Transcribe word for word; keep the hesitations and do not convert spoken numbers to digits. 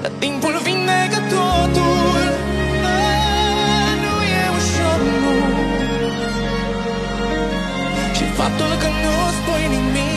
dar timpul vindecă totul. Nu e ușor, nu. Și faptul că nu spui nimic